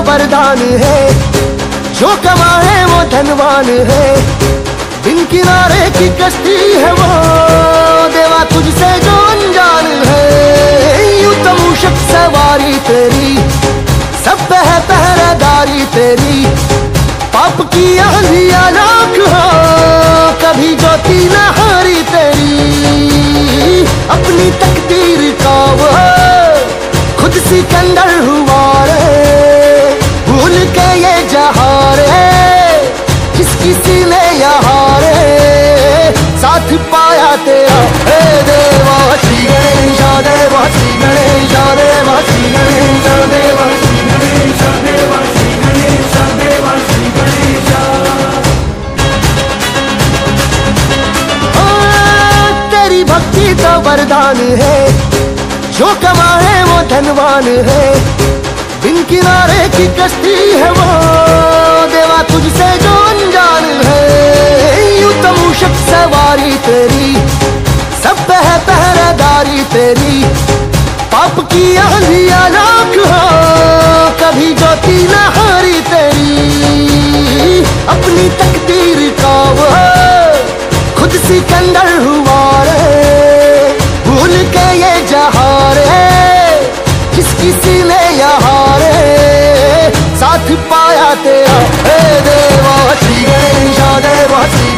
वरदान है, जो कमाए वो धनवान है। बिन किनारे की कश्ती है वो देवा तुझसे जो अनजान है। यूं तो मूषक सवारी तेरी, सब पे है पहरेदारी तेरी। पाप की आंधियां लाख हो, कभी ज्योति न हारी तेरी। अपनी तकदीर का वो खुद सिकंदर हुआ रे, भूल के ये जहां रे, जिसकी सीने यहाँ रे साथ पाया तेरा। हे देवा श्री गणेश देवा श्री गणेश देवा श्री गणेश देवा श्री गणेश देवा श्री गणेश देवा श्री गणेश। तेरी भक्ति तो वरदान है, जो कमाए वो धनवान है। बिन किनारे की कश्ती है वो देवा तुझसे जो अनजान है। यूं तो मूषक सवारी तेरी, सब पे है पहरेदारी तेरी। पाप की आंधियां लाख हो, कभी ज्योति न हारी तेरी। अपनी तकदीर का वो खुद सिकंदर हुआ रे, भूल के ये जहां रे, जिसकी सीने यहाँ रे साथ पाया तेरा। हे देवा श्री गणेश देवा श्री